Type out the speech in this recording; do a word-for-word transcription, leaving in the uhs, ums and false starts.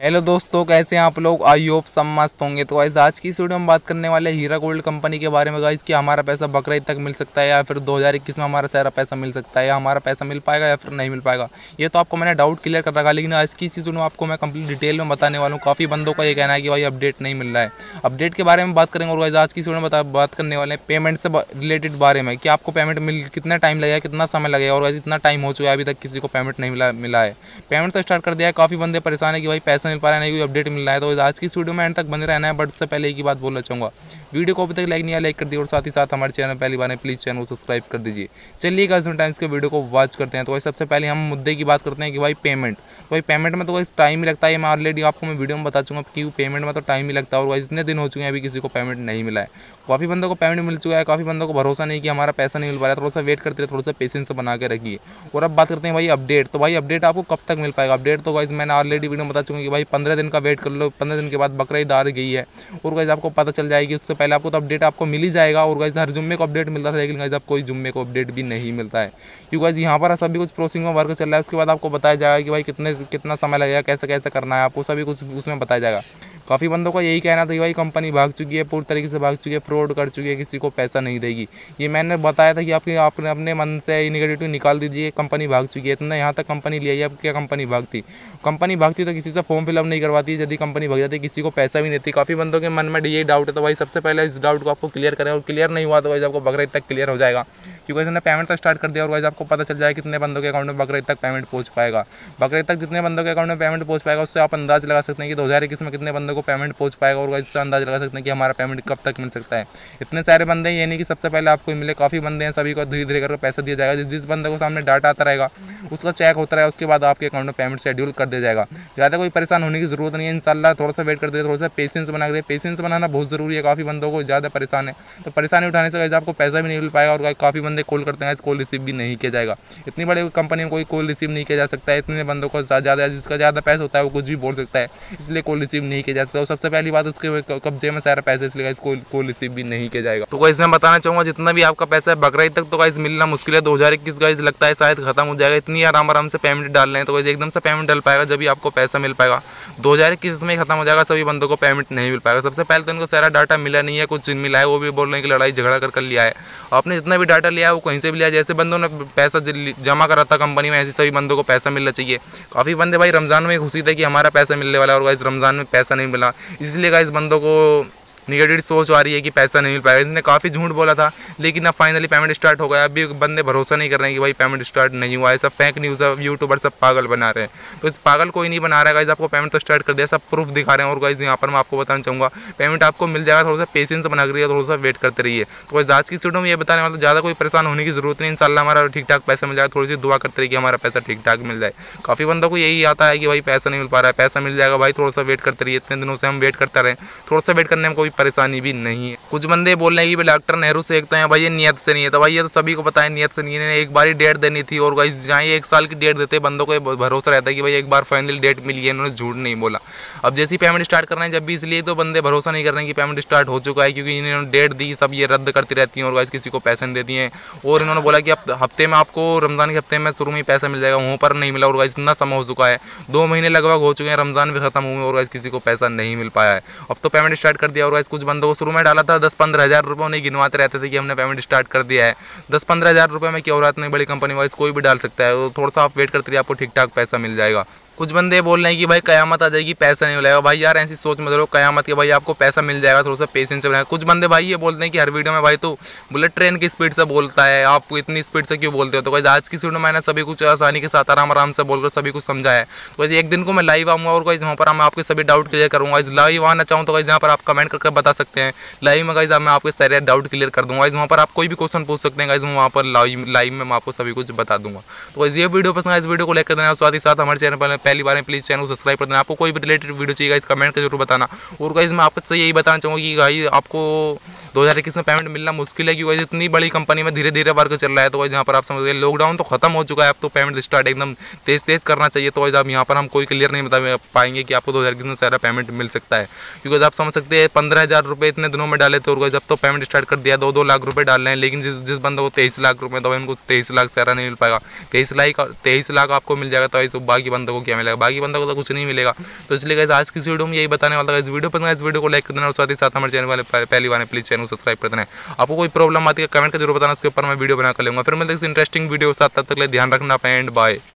Hello दोस्तों, कैसे हैं आप लोग। आई होप सब मस्त होंगे। तो गाइस आज की इस वीडियो में बात करने वाले हीरा गोल्ड कंपनी के बारे में गाइस कि हमारा पैसा बकरीद तक मिल सकता है या फिर दो हज़ार इक्कीस में हमारा सारा पैसा मिल सकता है, या हमारा पैसा मिल पाएगा या फिर नहीं मिल पाएगा। ये तो आपको मैंने डाउट क्लियर कर रखा, लेकिन आज की इस वीडियो में आपको मैं कंप्लीट डिटेल में बताने वाला हूँ। काफ़ी बंदों का ये कहना है कि भाई अपडेट नहीं मिल रहा है। अपडेट के बारे में बात करेंगे। और गाइस आज की इस वीडियो में बता बात करने वाले हैं पेमेंट से रिलेटेड बारे में कि आपको पेमेंट मिल कितना टाइम लगेगा, कितना समय लगेगा। और गाइस इतना टाइम हो चुका है, अभी तक किसी को पेमेंट नहीं मिला मिला है। पेमेंट तो स्टार्ट कर दिया है, काफ़ी बंदे परेशान है कि भाई पैसा मिल पा रहा है, नहीं कोई अपडेट मिल रहा है। तो आज की इस वीडियो में एंड तक बने रहना है। बट उससे पहले एक ही बात बोलना चाहूँगा, वीडियो को अभी तक लाइक नहीं है लाइक कर दिए, और साथ ही साथ हमारे चैनल पहली बार है प्लीज़ चैनल को सब्सक्राइब कर दीजिए। चलिए गाइस टाइम्स के वीडियो को वॉच करते हैं। तो वैसे सबसे पहले हम मुद्दे की बात करते हैं कि भाई पेमेंट। तो भाई पेमेंट में तो वैसे टाइम ही लगता है। मैं ऑलरेडी आपको मैं वीडियो में बता चूँगा कि पेमेंट में तो टाइम ही लगता है। और वैसे इतने दिन हो चुके हैं अभी किसी को पेमेंट नहीं मिला है। काफ़ी बंदों को पेमेंट मिल चुका है, काफ़ी बंदों को भरोसा नहीं कि हमारा पैसा नहीं मिल पा रहा है। थोड़ा सा वेट करते रहे, थोड़ा सा पेशेंस बना के रखिए। और अब बात करते हैं भाई अपडेट। तो भाई अपडेट आपको कब तक मिल पाएगा। अपडेट तो गाइस मैंने ऑलरेडी वीडियो में बता चुका कि भाई पंद्रह दिन का वेट कर लो। पंद्रह दिन के बाद बकरीद आ गई है और गाइस आपको पता चल जाएगी। उससे पहले आपको तो अपडेट आपको मिल ही जाएगा। और गाइस हर जुम्मे को अपडेट मिलता था, लेकिन गाइस अब कोई जुम्मे को अपडेट भी नहीं मिलता है, क्योंकि गाइस यहाँ पर सभी कुछ प्रोसेसिंग में वर्क चल रहा है। उसके बाद आपको बताया जाएगा कि भाई कितने कितना समय लगेगा, कैसे कैसे करना है, आपको सभी कुछ उसमें बताया जाएगा। काफ़ी बंदों का यही कहना था कि भाई कंपनी भाग चुकी है, पूरी तरीके से भाग चुकी है, फ्रॉड कर चुकी है, किसी को पैसा नहीं देगी। ये मैंने बताया था कि आपके आपने अपने मन से निगेटिव निकाल दीजिए, कंपनी भाग चुकी है। इतना यहाँ तक कंपनी ले आई, अब क्या कंपनी भागती। कंपनी भागती तो किसी से फॉर्म फिलअप नहीं करवाती। यदि कंपनी भाग जाती किसी को पैसा भी नहीं देती। काफ़ी बंदों के मन में यही डाउट है। तो भाई सबसे पहले इस डाउट को आपको क्लियर करें, और क्लियर नहीं हुआ तो भाई आपको बकरीद तक क्लियर हो जाएगा, क्योंकि इसने पेमेंट तक स्टार्ट कर दिया। और गाइस आपको पता चल जाए कितने बंदों के अकाउंट में बकरीद तक पेमेंट पहुंच पाएगा। बकरीद तक जितने बंदों के अकाउंट में पेमेंट पहुंच पाएगा, उससे आप अंदाज लगा सकते हैं कि दो हज़ार इक्कीस में कितने बंदों को पेमेंट पहुंच पाएगा। और गाइस इससे अंदाज लगा सकते हैं कि हमारा पेमेंट कब तक मिल सकता है। इतने सारे बंदे हैं, ये नहीं कि सबसे पहले आपको मिले। काफ़ी बंदे हैं, सभी को धीरे धीरे करके पैसा दिया जाएगा। जिस जिस बंदे को सामने डाटा आता रहेगा उसका चेक होता रहेगा, उसके बाद आपके अकाउंट में पेमेंट शेड्यूल कर दिया जाएगा। ज़्यादा कोई परेशान होने की जरूरत नहीं है। इंशाल्लाह थोड़ा सा वेट कर दे, थोड़ा सा पेशेंस बना के दे। पेशेंस बनाना बहुत जरूरी है। काफ़ी बंदों को ज़्यादा परेशान है, तो परेशानी उठाने से गाइस आपको पैसा भी नहीं मिल पाएगा। और काफ़ी बंदे कॉल करते हैं, कॉल रिसीव भी नहीं किया जाएगा। इतनी बड़ी कंपनी में कोई कॉल रिसीव नहीं किया जा सकता है। इतने बंदों को ज़्यादा, जिसका ज़्यादा पैसा होता है वो कुछ भी बोल सकता है, इसलिए कॉल रिसीव नहीं किया जाता। तो सबसे पहली बात उसके कब्जे में सारा पैसा, इसलिए कॉल रिसीव भी नहीं किया जाएगा। तो गाइस मैं बताना चाहूँगा जितना भी आपका पैसा है बकरीद तक तो गाइस मिलना मुश्किल है। दो हज़ार इक्कीस गाइस लगता है शायद खत्म हो जाएगा। इतनी आराम आराम से पेमेंट डाल रहे हैं, तो गाइस एकदम से पेमेंट डल पाएगा जब भी आपको पैसा मिल पाएगा। दो हज़ार इक्कीस में खत्म हो जाएगा, सभी बंदों को पेमेंट नहीं मिल पाएगा। सबसे पहले तो उनको सारा डाटा मिला नहीं है, कुछ मिला है वो भी बोल रहे हैं कि लड़ाई झगड़ा कर कर लिया है। आपने जितना भी डाटा लिया है वो कहीं से भी लिया। जैसे बंदों ने पैसा जमा करा था कंपनी में, ऐसे सभी बंदों को पैसा मिलना चाहिए। काफ़ी बंदे भाई रमज़ान में खुशी थे कि हमारा पैसा मिलने वाला है, और गाइस रमज़ान में पैसा नहीं मिला, इसलिए गाइस बंदों को निगेटिव सोच आ रही है कि पैसा नहीं मिल पाएगा। इसने काफ़ी झूठ बोला था, लेकिन अब फाइनली पेमेंट स्टार्ट हो गया। अभी बंदे भरोसा नहीं कर रहे हैं कि भाई पेमेंट स्टार्ट नहीं हुआ है। सब फेक न्यूज़ है, यूट्यूबर सब पागल बना रहे हैं। तो पागल कोई नहीं बना रहा है गाइस, आपको पेमेंट तो स्टार्ट कर दिया, सब प्रूफ दिखा रहे हैं। और गाइस यहाँ पर मैं आपको बताना चाहूँगा पेमेंट आपको मिल जाएगा। थोड़ा सा पेशेंस बना करिए, थोड़ा सा वेट करते रहिए। तो गाइस आज की वीडियो में ये बताने वाला, ज़्यादा कोई परेशान होने की जरूरत नहीं। इंशाल्लाह हमारा ठीक ठाक पैसा मिल जाएगा। थोड़ी सी दुआ करते रहिए कि हमारा पैसा ठीक ठाक मिल जाए। काफ़ी बंदों को यही आता है कि भाई पैसा नहीं मिल पा रहा है, पैसा मिल जाएगा भाई, थोड़ा सा वेट करते रहिए। इतने दिनों से हम वेट करते रहे, थोड़ा सा वेट करने में कोई परेशानी भी नहीं है। कुछ बंदे बोल रहे हैं कि डॉक्टर नेहरू से एक तो हैं भाई ये नियत से नहीं है। तो भाई ये तो सभी को पता है नियत से नहीं है। एक बार ही डेट देनी थी, और गाइस जहाँ ये एक साल की डेट देते बंदों को भरोसा रहता है कि भाई एक बार फाइनल डेट मिली है, इन्होंने झूठ नहीं बोला। अब जैसी पेमेंट स्टार्ट कर रहे हैं जब भी, इसलिए तो बंदे भरोसा नहीं कर रहे हैं कि पेमेंट स्टार्ट हो चुका है, क्योंकि इन्होंने डेट दी, सब ये रद्द करती रहती हैं और गाइस किसी को पैसे नहीं देती हैं। और इन्होंने बोला कि अब हफ्ते में आपको रमज़ान के हफ्ते में शुरू में पैसा मिल जाएगा, वहाँ पर नहीं मिला। और गाइस इतना समय हो चुका है, दो महीने लगभग हो चुके हैं, रमज़ान भी खत्म हुए और गाइस किसी को पैसा नहीं मिल पाया है। अब तो पेमेंट स्टार्ट कर दिया। और गाइस कुछ बंदों को शुरू में डाला था दस पंद्रह हज़ार रुपये, नहीं गिनवाते रहते थे कि हमने पेमेंट स्टार्ट कर दिया है। दस पंद्रह हज़ार रुपये में क्या हो रहा है, इतनी बड़ी कंपनी वाइज कोई भी डाल सकता है। तो थोड़ा सा आप वेट करते रहिए, आपको ठीक ठाक पैसा मिल जाएगा। कुछ बंदे बोल रहे हैं कि भाई कयामत आ जाएगी, पैसा नहीं मिलेगा। भाई यार ऐसी सोच मत रहो कयामत के, भाई आपको पैसा मिल जाएगा, थोड़ा सा पेशेंस से बनाएगा। कुछ बंदे भाई ये बोलते हैं कि हर वीडियो में भाई तो बुलेट ट्रेन की स्पीड से बोलता है, आप इतनी स्पीड से क्यों बोलते हो। तो भाई आज की वीडियो में मैंने सभी कुछ आसानी के साथ आराम आराम से बोलकर सभी कुछ समझाया है। तो एक दिन को मैं लाइव आऊँगा और गाइस वहाँ पर मैं आपके सभी डाउट क्लियर करूँगा। लाइव आना चाहूँ तो गाइस यहाँ पर आप कमेंट करके बता सकते हैं। लाइव में गाइस मैं आपके सारे डाउट क्लियर कर दूँगा। वहाँ पर आप कोई भी क्वेश्चन पूछ सकते हैं गाइस, वहाँ पर लाइव लाइव में मैं आपको सभी कुछ बता दूँगा। तो गाइस ये वीडियो पसंद है, इस वीडियो को लेकर देना, साथ ही साथ हमारे चैनल पर पहली बार प्लीज चैनल सब्सक्राइब कर देना। आपको कोई भी रिलेटेड वीडियो चाहिए गाइस कमेंट कर जरूर बताना। और गाइस मैं आपको यही बताना चाहूँगा कि गाइस आपको दो हज़ार इक्कीस में पेमेंट मिलना मुश्किल है, क्योंकि इतनी बड़ी कंपनी में धीरे धीरे वर्क चल रहा है। तो गाइस यहाँ पर आप समझ गए, लॉकडाउन तो खत्म हो चुका है, अब तो पेमेंट स्टार्ट एकदम तेज तेज करना चाहिए। तो गाइस आप यहाँ पर हम कोई क्लियर नहीं बता पाएंगे कि आपको दो हज़ार इक्कीस में सारा पेमेंट मिल सकता है, क्योंकि आप समझ सकते हैं पंद्रह हज़ार रुपये इतने दिनों में डाले थे और जब तो पेमेंट स्टार्ट कर दिया, दो दो लाख रुपए डाल रहे हैं। लेकिन जिस जिस बंदे को तेईस लाख रुपए तो उनको तेईस लाख सारा नहीं मिल पाएगा। तेईस लाख तेईस लाख आपको मिल जाएगा, तो ऐसे बाकी बंदों को क्या मिलेगा, बाकी बंदों को तो कुछ नहीं मिलेगा। तो इसलिए गाइस आज की वीडियो में यही बताने वाला था। इस वीडियो पसंद है, इस वीडियो को लाइक कर देना और साथ ही साथ हमारे चैनल वाले पहली बार प्लीज चैनल को सब्सक्राइब कर देना। आपको कोई प्रॉब्लम आती है कमेंट कर जरूर बताना, उसके ऊपर मैं वीडियो बना कर लूंगा। फिर मिलते हैं इंटरेस्टिंग वीडियो के साथ, तब तक के लिए ध्यान रखना, एंड बाय।